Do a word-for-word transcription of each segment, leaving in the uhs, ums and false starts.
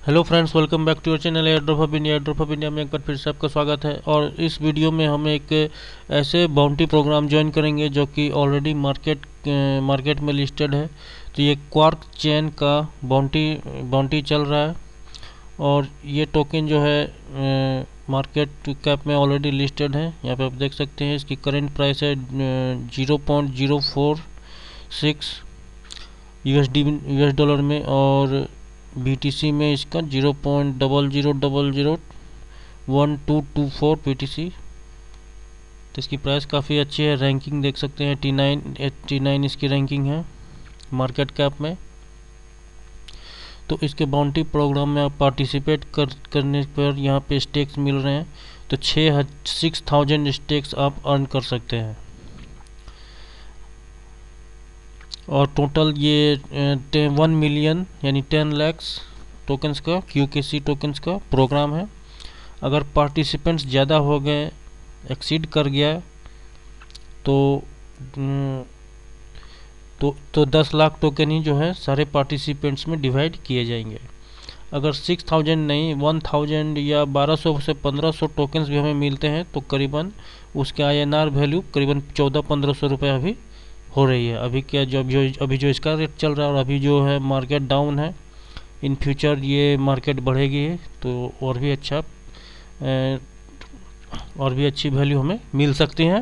Hello friends, welcome back to your channel air drop of India. Air drop of India में एक बार फिर से आपका स्वागत है। और इस वीडियो में हम एक ऐसे बाउंटी प्रोग्राम ज्वाइन करेंगे जो कि ऑलरेडी मार्केट मार्केट में लिस्टेड है। तो ये क्वार्क चेन का बाउंटी बाउंटी चल रहा है और ये टोकन जो है मार्केट कैप में ऑलरेडी लिस्टेड है। यहाँ पे आप देख सकते हैं इसकी करेंट प्राइस है zero point zero four six U S D U S dollar में, और बी टी सी में इसका zero point double zero double zero one two two four B T C. तो इसकी प्राइस काफ़ी अच्छी है। रैंकिंग देख सकते हैं टी नाइन एट्टी नाइन इसकी रैंकिंग है मार्केट कैप में। तो इसके बाउंटी प्रोग्राम में आप पार्टिसिपेट कर करने पर यहाँ पे स्टेक्स मिल रहे हैं। तो छः सिक्स थाउजेंड स्टेक्स आप अर्न कर सकते हैं। और टोटल ये वन मिलियन यानी टेन लैक्स टोकन्स का क्यू के सी टोकन्स का प्रोग्राम है। अगर पार्टिसिपेंट्स ज़्यादा हो गए, एक्सीड कर गया, तो तो तो दस लाख टोकन ही जो है सारे पार्टिसिपेंट्स में डिवाइड किए जाएंगे। अगर सिक्स थाउजेंड नहीं, वन थाउजेंड या बारह सौ से पंद्रह सौ टोकन्स भी हमें मिलते हैं तो करीबन उसके आई एन आर वैल्यू करीबन चौदह पंद्रह सौ रुपये अभी हो रही है। अभी क्या जो जो अभी जो इसका रेट चल रहा है और अभी जो है मार्केट डाउन है, इन फ्यूचर ये मार्केट बढ़ेगी तो और भी अच्छा और भी अच्छी वैल्यू हमें मिल सकती है।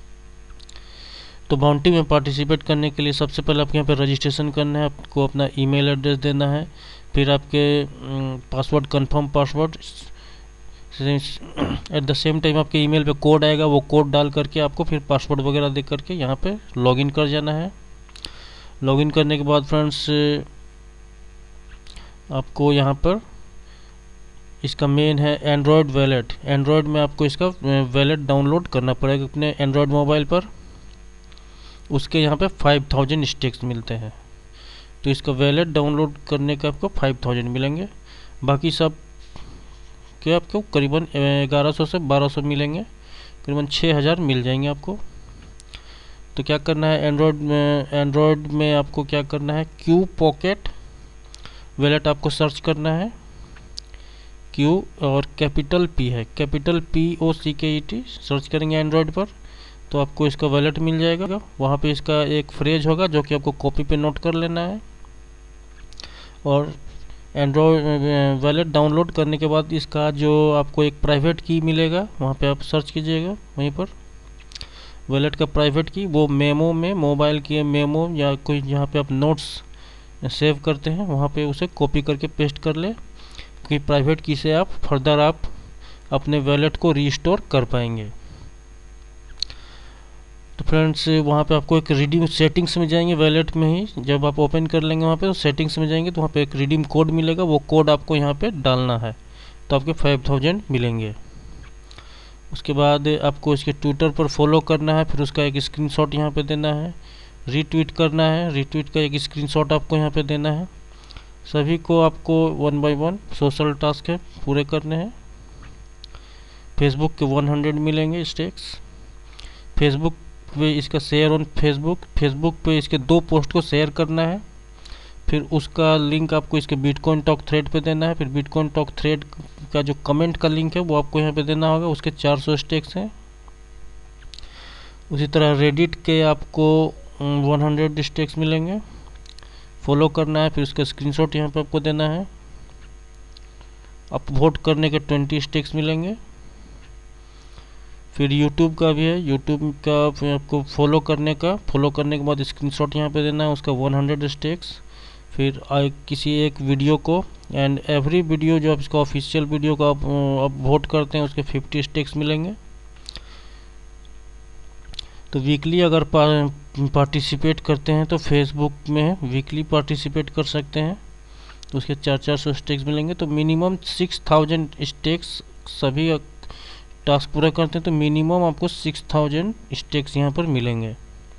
तो बाउंटी में पार्टिसिपेट करने के लिए सबसे पहले आपके यहाँ पे रजिस्ट्रेशन करना है। आपको अपना ईमेल एड्रेस देना है, फिर आपके password confirm password, at the same time आपके ईमेल पे कोड आएगा, वो कोड डाल करके आपको फिर पासवर्ड वगैरह दे करके यहाँ पे लॉगिन कर जाना है। लॉगिन करने के बाद फ्रेंड्स आपको यहाँ पर इसका मेन है एंड्रॉयड वैलेट। एंड्रॉयड में आपको इसका वैलेट डाउनलोड करना पड़ेगा अपने एंड्रॉयड मोबाइल पर। उसके यहाँ पे फाइव थाउजेंड स्टेक्स मिलते हैं। तो इसका वैलेट डाउनलोड करने का आपको फाइव थाउजेंड मिलेंगे। बाकी सब के आपको करीबन ग्यारह सौ से बारह सौ मिलेंगे, करीबन छः हज़ार मिल जाएंगे आपको। तो क्या करना है, एंड्रॉयड में एंड्रॉयड में आपको क्या करना है, क्यू पॉकेट वैलेट आपको सर्च करना है। क्यू और कैपिटल पी है, capital P O C K E T search करेंगे एंड्रॉयड पर तो आपको इसका वैलेट मिल जाएगा। वहाँ पे इसका एक फ्रेज होगा जो कि आपको कॉपी पे नोट कर लेना है। और एंड्रॉयड वैलेट डाउनलोड करने के बाद इसका जो आपको एक प्राइवेट की मिलेगा, वहाँ पे आप सर्च कीजिएगा वहीं पर वैलेट का प्राइवेट की। वो मेमो में, मोबाइल की मेमो या कोई जहाँ पे आप नोट्स सेव करते हैं वहाँ पे उसे कॉपी करके पेस्ट कर ले, कि प्राइवेट की से आप फर्दर आप अपने वैलेट को रीस्टोर कर पाएंगे। तो फ्रेंड्स वहाँ पे आपको एक रिडीम सेटिंग्स में जाएंगे वैलेट में ही, जब आप ओपन कर लेंगे वहाँ पे तो सेटिंग्स में जाएंगे तो वहाँ पे एक रिडीम कोड मिलेगा। वो कोड आपको यहाँ पे डालना है तो आपके फाइव थाउजेंड मिलेंगे। उसके बाद आपको इसके ट्विटर पर फॉलो करना है, फिर उसका एक स्क्रीनशॉट यहाँ पे देना है, रीट्वीट करना है, रीट्वीट का एक स्क्रीनशॉट आपको यहाँ पे देना है। सभी को आपको one by one social task है पूरे करने हैं। फेसबुक के वन हंड्रेड मिलेंगे स्टेक्स। फेसबुक पे इसका शेयर ऑन फेसबुक फेसबुक पे इसके दो पोस्ट को शेयर करना है, फिर उसका लिंक आपको इसके बिटकॉइन टॉक थ्रेड पे देना है। फिर बिटकॉइन टॉक थ्रेड का जो कमेंट का लिंक है वो आपको यहाँ पे देना होगा, उसके चार सौ स्टेक्स हैं। उसी तरह रेडिट के आपको वन हंड्रेड स्टेक्स मिलेंगे, फॉलो करना है, फिर उसका स्क्रीनशॉट यहाँ पे आपको देना है। अपवोट करने के ट्वेंटी स्टेक्स मिलेंगे। फिर यूट्यूब का भी है, यूट्यूब का आपको फॉलो करने का फॉलो करने के बाद स्क्रीनशॉट यहाँ पे देना है, उसका वन हंड्रेड स्टेक्स। फिर किसी एक वीडियो को, एंड एवरी वीडियो जो आप इसका ऑफिशियल वीडियो को आप अपलोड करते हैं उसके फिफ्टी स्टेक्स मिलेंगे। तो वीकली अगर पार्टिसिपेट करते हैं तो फेसबुक में वीकली पार्टिसिपेट कर सकते हैं तो उसके चार चार सौ स्टेक्स मिलेंगे। तो मिनिमम सिक्स थाउजेंड स्टेक्स सभी टास्क पूरा करते हैं तो मिनिमम आपको सिक्स थाउजेंड स्टेक्स यहाँ पर मिलेंगे।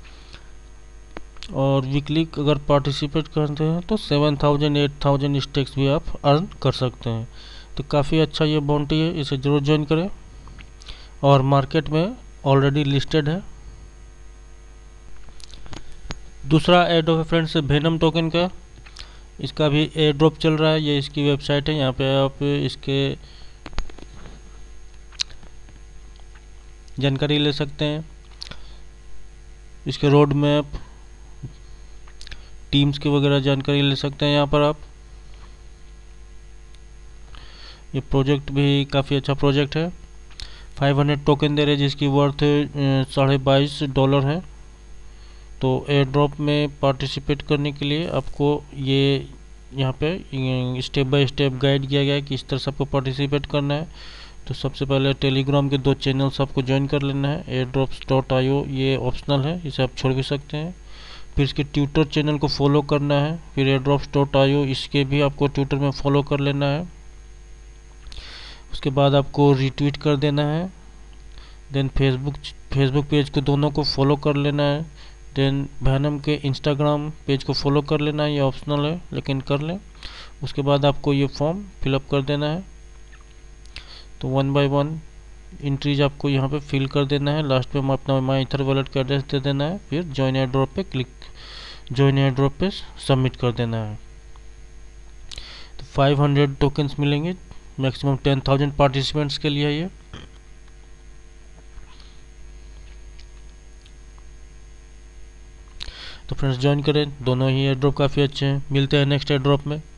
और वीकली अगर पार्टिसिपेट करते हैं तो seven thousand eight thousand stakes भी आप अर्न कर सकते हैं। तो काफ़ी अच्छा ये बाउंटी है, इसे ज़रूर ज्वाइन करें और मार्केट में ऑलरेडी लिस्टेड है। दूसरा ऐड है फ्रेंड्स वेनम टोकन का। इसका भी एयर ड्रॉप चल रहा है, ये इसकी वेबसाइट है। यहाँ पे आप इसके जानकारी ले सकते हैं, इसके रोड मैप, टीम्स की वगैरह जानकारी ले सकते हैं यहाँ पर आप। ये प्रोजेक्ट भी काफ़ी अच्छा प्रोजेक्ट है। फाइव हंड्रेड टोकन दे रहे जिसकी वर्थ साढ़े बाईस डॉलर है। तो एयर ड्रॉप में पार्टिसिपेट करने के लिए आपको ये यहाँ पे स्टेप बाय स्टेप गाइड किया गया है कि इस तरह से आपको पार्टिसिपेट करना है। तो सबसे पहले टेलीग्राम के दो चैनल्स आपको ज्वाइन कर लेना है। Air drops dot I O ये ऑप्शनल है, इसे आप छोड़ भी सकते हैं। फिर इसके ट्विटर चैनल को फॉलो करना है। फिर air drops dot I O इसके भी आपको ट्विटर में फॉलो कर लेना है। उसके बाद आपको रिट्वीट कर देना है। देन फेसबुक फेसबुक पेज को दोनों को फॉलो कर लेना है। देन वैनम के इंस्टाग्राम पेज को फॉलो कर लेना है, ये ऑप्शनल है लेकिन कर लें। उसके बाद आपको ये फॉर्म फिलअप कर देना है। तो वन बाय वन एंट्रीज आपको यहाँ पे फिल कर देना है। लास्ट में अपना माई इथर वॉलेट का एड्रेस दे देना है। फिर जॉइन एयर ड्रॉप पे क्लिक जॉइन एयर ड्रॉप पे सबमिट कर देना है। तो फाइव हंड्रेड टोकन्स मिलेंगे, मैक्सिमम टेन थाउजेंड पार्टिसिपेंट्स के लिए ये। तो फ्रेंड्स ज्वाइन करें, दोनों ही एयर ड्रॉप काफ़ी अच्छे हैं। मिलते हैं नेक्स्ट एयर ड्रॉप में।